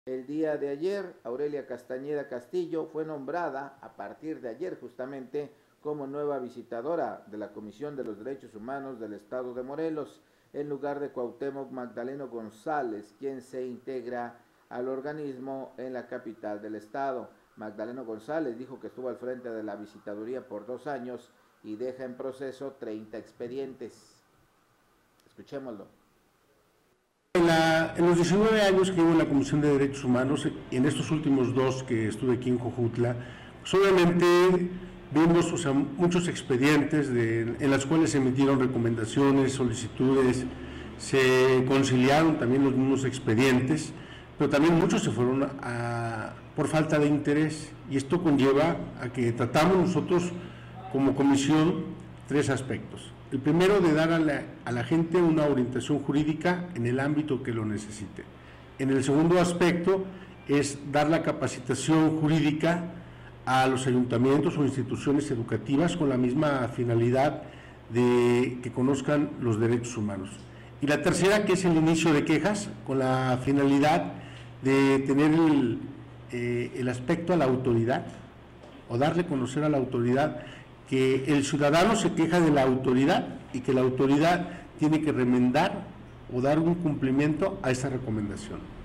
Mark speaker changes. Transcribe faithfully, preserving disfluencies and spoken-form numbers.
Speaker 1: El día de ayer, Aurelia Castañeda Castillo fue nombrada, a partir de ayer justamente, como nueva visitadora de la Comisión de los Derechos Humanos del Estado de Morelos, en lugar de Cuauhtémoc Magdaleno González, quien se integra al organismo en la capital del estado. Magdaleno González dijo que estuvo al frente de la visitaduría por dos años y deja en proceso treinta expedientes. Escuchémoslo.
Speaker 2: En, la, en los diecinueve años que llevo en la Comisión de Derechos Humanos, y en estos últimos dos que estuve aquí en Jojutla, pues obviamente vimos, o sea, muchos expedientes de, en los cuales se emitieron recomendaciones, solicitudes, se conciliaron también los mismos expedientes, pero también muchos se fueron a, por falta de interés, y esto conlleva a que tratamos nosotros como comisión tres aspectos. El primero, de dar a la, a la gente una orientación jurídica en el ámbito que lo necesite. En el segundo aspecto es dar la capacitación jurídica a los ayuntamientos o instituciones educativas con la misma finalidad de que conozcan los derechos humanos. Y la tercera, que es el inicio de quejas, con la finalidad de tener el, eh, el aspecto a la autoridad, o darle a conocer a la autoridad que el ciudadano se queja de la autoridad y que la autoridad tiene que remendar o dar un cumplimiento a esa recomendación.